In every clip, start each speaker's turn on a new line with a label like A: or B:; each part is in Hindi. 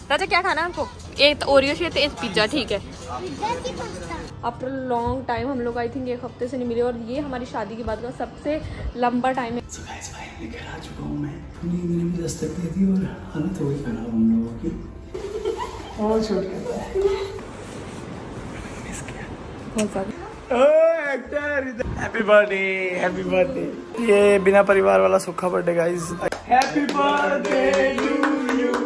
A: राजा क्या खाना है आपको? एक ओरियो शेक, एक पिज्जा, ठीक है। आफ्टर लॉन्ग टाइम हम लोग आई थिंक 1 हफ्ते से नहीं मिले और ये हमारी शादी के बाद का सबसे लंबा टाइम है।
B: So guys, finally घर आ चुका हूँ मैं। नींद ने भी दस्तक दी थी और हालत हो गई खराब हम लोगों की। और शूट करता है। मिस किया
A: बहुत ज़्यादा।
B: Happy birthday, happy birthday. ये बिना परिवार वाला सूखा birthday guys. Happy birthday to you.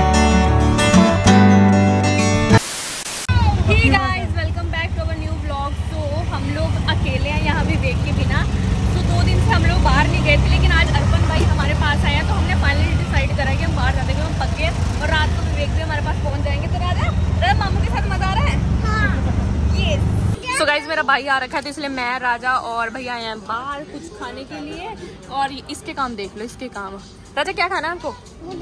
A: Hey guys, welcome back to our new vlog. तो हम लोग अकेले हैं यहाँ विवेक के बिना। तो 2 दिन से हम लोग बाहर नहीं गए थे, लेकिन आज अर्पण भाई हमारे पास आया तो हमने फाइनली डिसाइड करा कि हम बाहर जाते हैं, हम पक गए और रात को विवेक भी हमारे पास पहुँच जाएंगे। तो राजा मामू के साथ मजा आ रहा है? हाँ। यस। तो गाइज मेरा भाई आ रखा है तो इसलिए मैं, राजा और भैया आए हैं बाहर कुछ खाने के लिए। और इसके काम देख लो, इसके काम। राजा क्या खाना है आपको?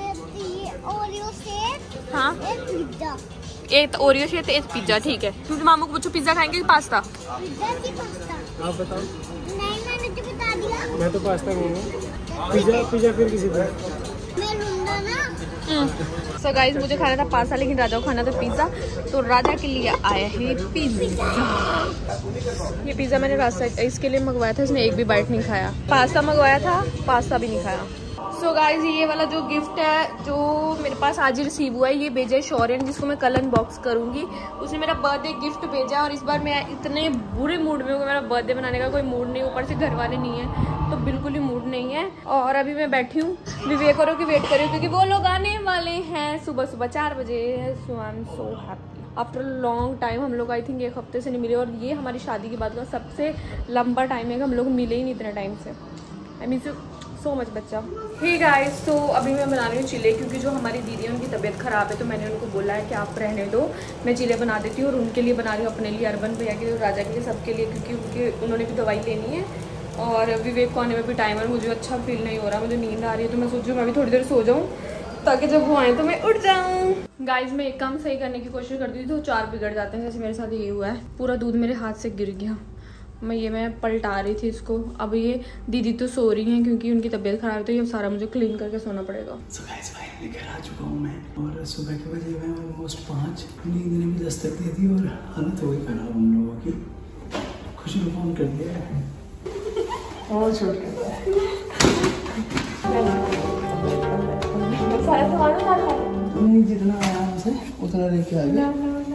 C: ओरियो शेक,
A: हाँ,
C: एक पिज्जा।
A: एक ओरियो शेक, एक पिज्जा, ठीक है। तुम मामू को पूछो पिज्जा खाएंगे कि पास्ता?
C: पिज्जा की पास्ता।
B: आप बताओ।
C: नहीं, मैंने तो बता दिया।
B: मैं तो पास्ता बोलूँ। पिज्जा फिर किसी को।
C: मैं लूंगा ना।
A: सो गाइज मुझे खाना था पास्ता, लेकिन राजा को खाना था पिज्जा। तो राजा के लिए आया है पिज्जा। ये पिज्जा मैंने रास्ता इसके लिए मंगवाया था, इसने एक भी बाइट नहीं खाया। पास्ता मंगवाया था, पास्ता भी नहीं खाया। सो गाइज ये वाला जो गिफ्ट है जो मेरे पास आज ही रिसीव हुआ है, ये भेजा है शौर्य, जिसको मैं कल अनबॉक्स करूंगी। उसने मेरा बर्थडे गिफ्ट भेजा और इस बार मैं इतने बुरे मूड में हूँ, मेरा बर्थडे मनाने का कोई मूड नहीं, ऊपर से घर वाले नहीं है तो बिल्कुल ही मूड नहीं है। और अभी मैं बैठी हूँ विवेक और की वेट कर रही हूँ, क्योंकि वो लोग आने वाले हैं सुबह 4 बजे। So I am so happy. After long time हम लोग आई थिंक 1 हफ्ते से नहीं मिले और ये हमारी शादी के बाद का सबसे लंबा टाइम है कि हम लोग मिले ही नहीं इतने टाइम से। आई मीन सो मच बच्चा। हे गाइस, तो अभी मैं बना रही हूँ चिले, क्योंकि जो हमारी दीदी है उनकी तबीयत ख़राब है, तो मैंने उनको बोला है कि आप रहने दो, मैं चिले बना देती हूँ। और उनके लिए बना रही हूँ, अपने लिए, अर्बन भैया के लिए, राजा के लिए, सबके लिए, क्योंकि उन्होंने भी दवाई लेनी है और विवेक को आने में भी टाइम है। मुझे अच्छा फील नहीं हो रहा, मुझे नींद आ रही है, तो मैं सोचूँ मैं भी थोड़ी देर सो जाऊँ ताकि जब वो आए तो मैं उठ जाऊँ। गाइज मैं एक काम सही करने की कोशिश करती थी तो 4 बिगड़ जाते हैं, जैसे मेरे साथ ये हुआ है। पूरा दूध मेरे हाथ से गिर गया। मैं पलटा रही थी इसको। अब ये दीदी तो सो रही हैं क्योंकि उनकी तबीयत खराब है, तो ये सारा मुझे क्लीन करके सोना पड़ेगा।
B: So guys, finally घर आ चुका हूँ मैं और सुबह के बजे हुए ऑलमोस्ट 5। नींद ने भी दस्तक दी थी और हालत हो गई खराब हम लोगों की। खुशी को फोन कर दिया है और शूट करता है। नहीं, जितना आया हमसे उतना लेके आ गया।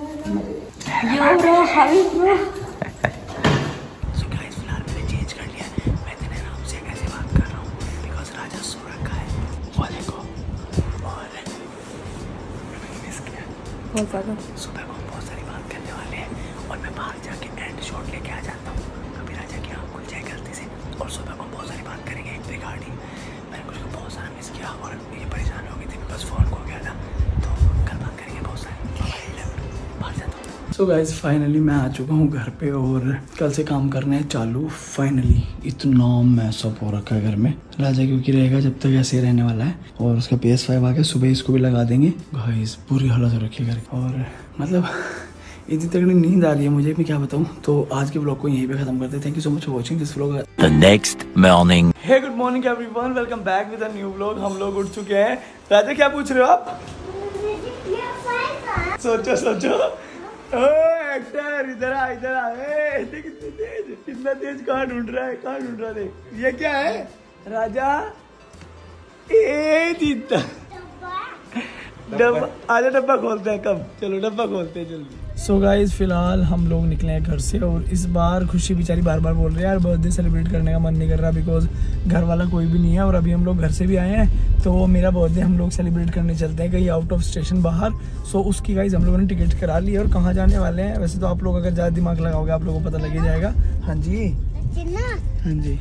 A: बहुत ज़्यादा।
B: सुबह को हम बहुत सारी बात करने वाले हैं और मैं बाहर जाके एंड शॉट लेके आ जाता हूँ, कभी राजा की आँख खुल जाए गलती से। और सुबह को हम बहुत सारी बात करेंगे रिगार्डिंग, मैंने कुछ बहुत सारा मिस किया और ये परेशान हो गई थी, बस फ़ोन खो गया था, तो कल बात करेंगे बहुत सारी। बाहर जाता हूँ। सो गाइज फाइनली मैं आ चुका हूँ घर पे और कल से काम करने चालू। फाइनली इतना मैसअप हो रखा है घर में। राजा क्योंकि रहेगा जब तक ऐसे ही रहने वाला है और उसका PS5 आके सुबह इसको भी लगा देंगे। गाइस पूरी हालत हो रखी है घर की और मतलब इतनी तगड़ी नींद आ रही है मुझे, मैं क्या बताऊँ। तो आज के ब्लॉग को यहीं पे खत्म करते हैं। Thank you so much for watching this vlog.
D: The next morning.
B: Hey good morning everyone, welcome back with a new vlog. हम लोग उठ चुके हैं। राजा क्या पूछ रहे हो आप? सोचो एक्टर इधर आ कितना तेज कहाँ ढूंढ रहा है देख। ये क्या है राजा? जीता डब्बा। आजा डब्बा खोलते हैं। कब? चलो डब्बा खोलते हैं जल्दी। सो गाइज फिलहाल हम लोग निकले हैं घर से और इस बार खुशी बेचारी बार बार बोल रही है यार बर्थडे सेलिब्रेट करने का मन नहीं कर रहा, बिकॉज घर वाला कोई भी नहीं है और अभी हम लोग घर से भी आए हैं, तो मेरा बर्थडे हम लोग सेलिब्रेट करने चलते हैं कहीं आउट ऑफ स्टेशन बाहर। सो उसकी गाइज हम लोगों ने टिकट करा ली और कहाँ जाने वाले हैं वैसे तो आप लोग अगर ज़्यादा दिमाग लगाओगे आप लोगों को पता लग ही जाएगा। हाँ जी हाँ जी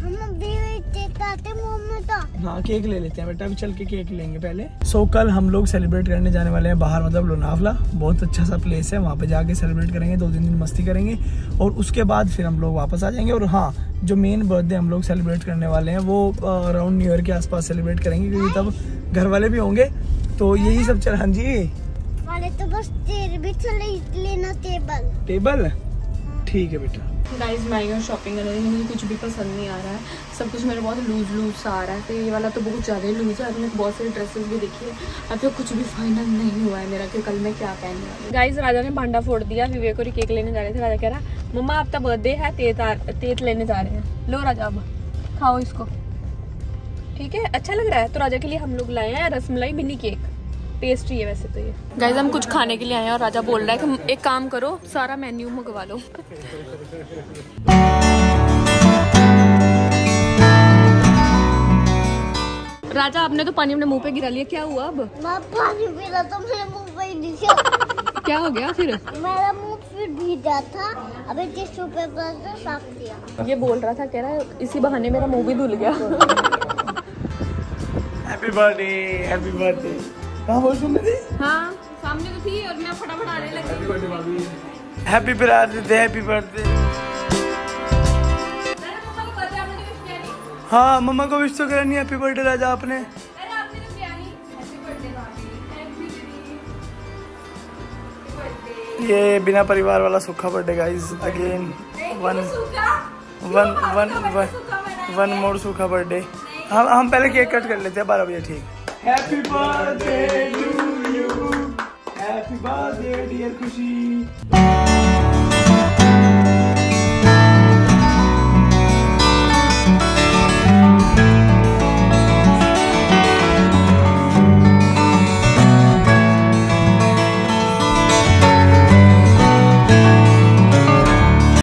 B: हाँ केक ले लेते हैं बेटा, अभी चल के केक लेंगे पहले। सो कल हम लोग सेलिब्रेट करने जाने वाले हैं बाहर, मतलब लोनावला, बहुत अच्छा सा प्लेस है, वहाँ पे जाके सेलिब्रेट करेंगे, 2-3 दिन मस्ती करेंगे और उसके बाद फिर हम लोग वापस आ जाएंगे। और हाँ, जो मेन बर्थडे हम लोग सेलिब्रेट करने वाले हैं वो अराउंड न्यू ईयर के आसपास सेलिब्रेट करेंगे, क्योंकि तब घर वाले भी होंगे, तो यही सब चल। हाँ जी
C: वाले तो बस लेना टेबल
B: ठीक है बेटा।
A: गाइस मैं शॉपिंग करने लगी, मुझे कुछ भी पसंद नहीं आ रहा है, सब कुछ मेरा बहुत लूज सा आ रहा है। तो ये वाला तो बहुत ज़्यादा ही लूज है। मैंने बहुत सारी ड्रेसेस भी देखी है, अब तो कुछ भी फाइनल नहीं हुआ है मेरा कि कल मैं क्या पहनने वाली हूँ। गाइस राजा ने भांडा फोड़ दिया, विवेक और केक लेने जा रहे थे। राजा कह रहा मम्मा आपका बर्थडे है, तेत लेने जा रहे हैं। लो राजा अब खाओ इसको, ठीक है अच्छा लग रहा है। तो राजा के लिए हम लोग लाए हैं रसमलाई मिनी केक, पेस्ट्री है वैसे तो ये। गाइस हम कुछ खाने के लिए आए हैं और राजा बोल रहा है कि एक काम करो सारा मेन्यू मंगवा लो। राजा आपने तो पानी अपने मुंह पे गिरा लिया, क्या हुआ अब?
C: मैं पानी पी रहा था, मेरे मुंह पे ही नीचे।
A: क्या हो गया फिर?
C: मेरा मुंह फिर भीगा था, अभी टिश्यू पेपर से साफ किया।
A: ये बोल रहा था, कह रहा है इसी बहाने मेरा मुंह भी धुल गया।
B: Happy birthday, happy birthday. कहाँ वॉशरूम में थी?
A: हाँ सामने तो थी और मैं फटाफट आने लगी।
B: Happy birthday, happy birthday. हाँ मम्मा को विश तो करनी। हैप्पी बर्थडे राजा आपने। ये बिना परिवार वाला सूखा birthday guys, again one more सूखा बर्थडे। हम पहले केक कट कर लेते हैं 12 बजे, ठीक। Happy birthday to you, happy birthday dear खुशी।